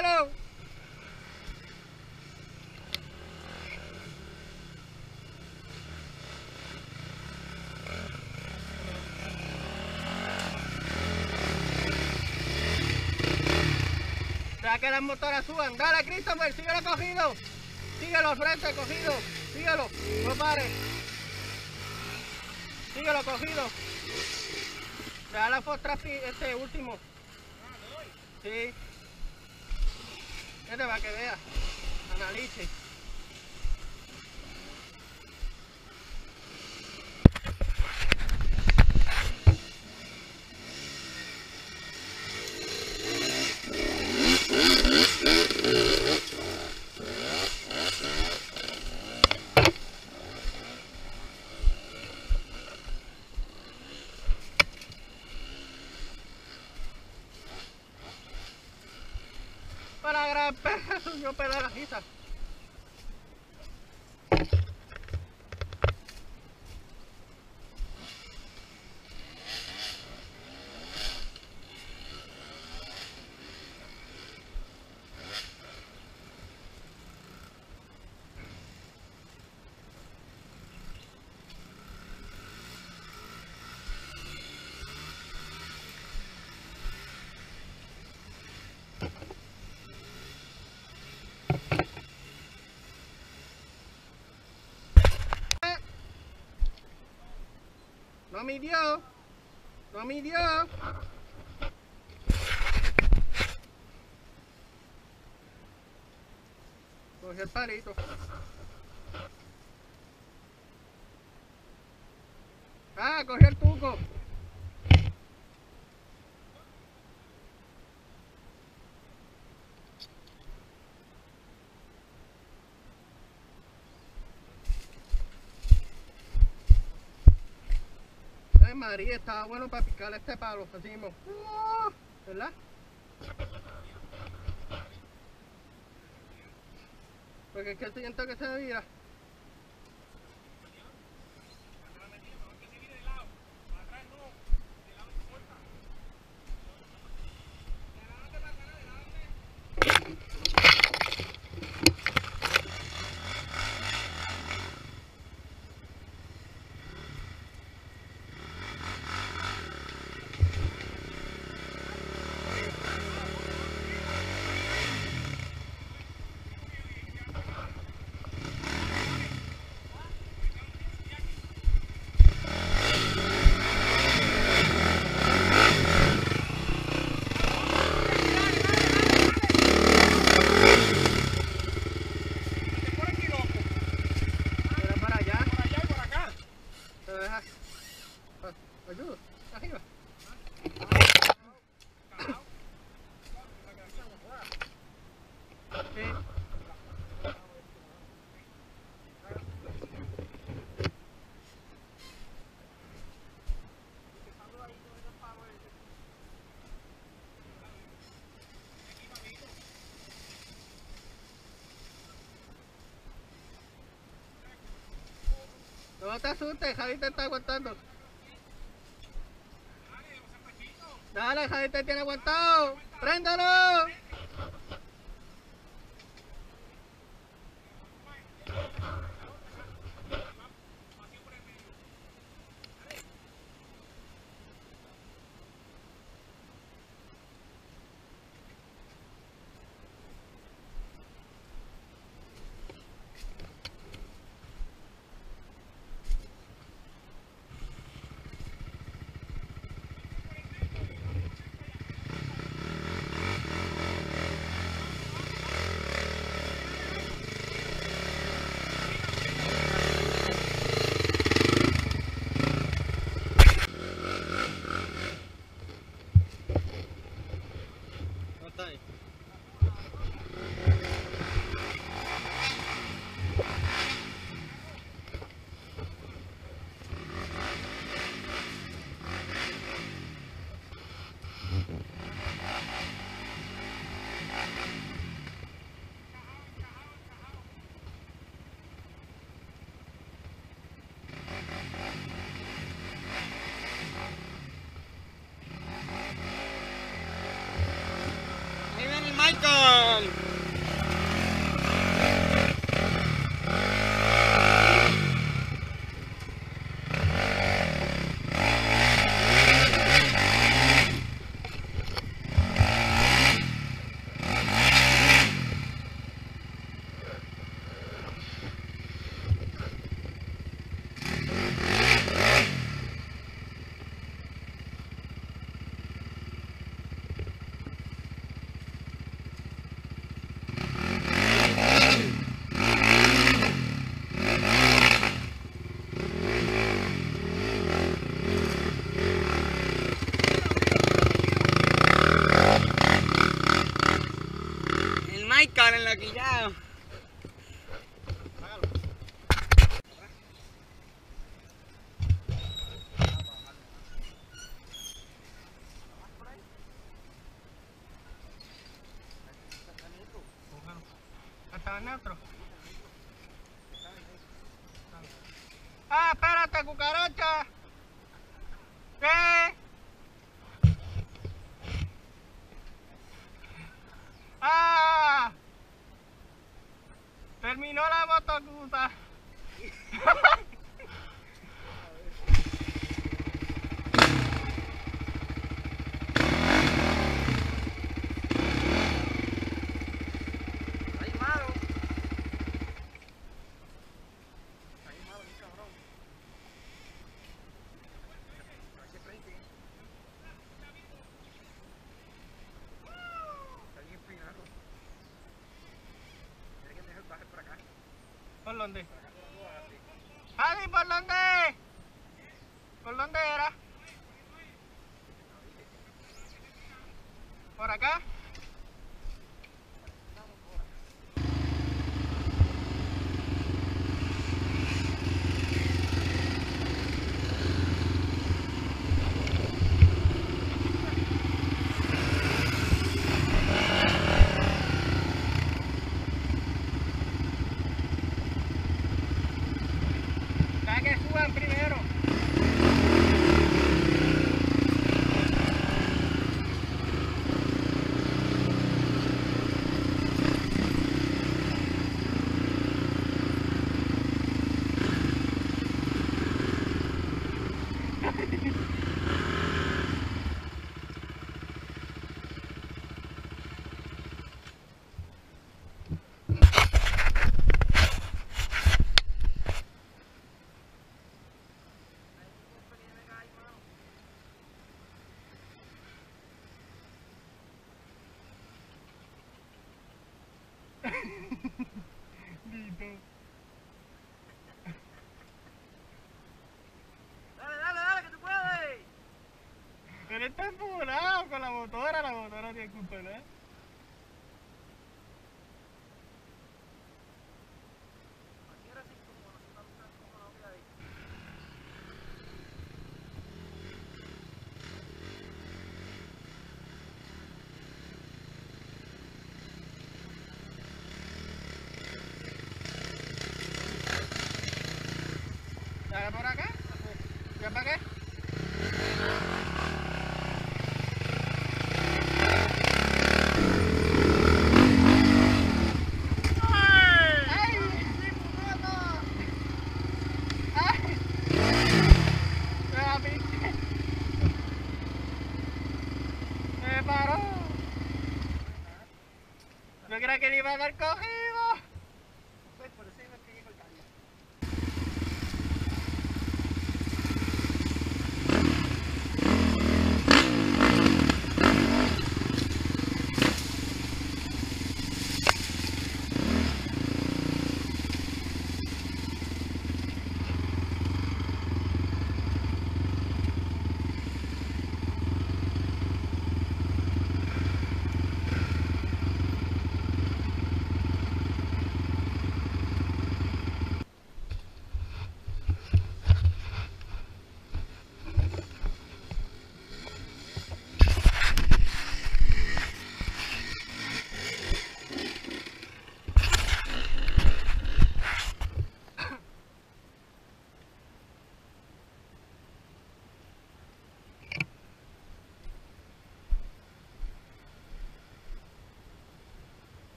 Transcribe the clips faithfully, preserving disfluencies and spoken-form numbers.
síguelo. Deja que las motoras suban. Dale, Christopher, síguelo cogido. Síguelo al frente, cogido. Síguelo, no pares. Síguelo cogido. Deja la fostra este último. Sí. Este va que vea. Analice. Para gran perra subió pedalajiza. No midió, no midió. Coge el palito. Ah, coge el tuco. Ay, María, estaba bueno para picarle este palo, decimos. ¿Verdad? Porque es que siento que se vira. Ayuda, arriba. Sí. No te asustes, Javi te está aguantando. Dale, Javi te tiene aguantado. ¡Préndalo! Michael. igual. Michael en la quillada. Hasta neutro. Ah, espérate, cucaracha. ¿Qué? Ah, terminó la motocuta. ¿Por dónde? Adi, ¿por dónde? ¿Por dónde era? ¿Por acá? Que suban primero. Dale, dale, dale, que tú puedes. Pero está empujado con la motora, la motora tiene culpa, ¿no? ¿Dale por acá? ¿Ya para qué? Yo creía que le iba a dar cogido. Pues por eso iba a seguir cortando.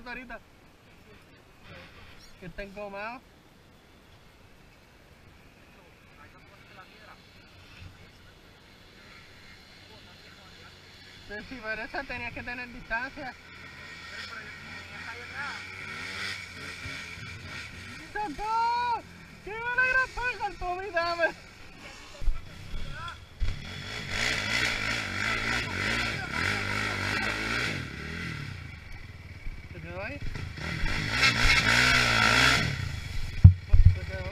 foto ahorita. Que está encomado. Sí, sí, pero esa tenías que tener distancia. ¡Salpó! ¡Qué buena gran pan, Salpó, mi dama! ¿Se quedó ahí? Se quedó.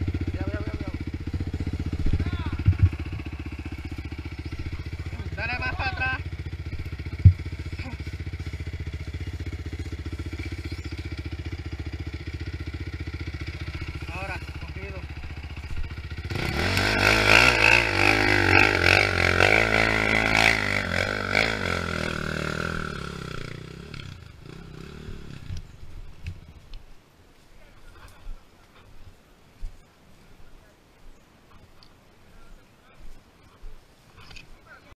Dale más.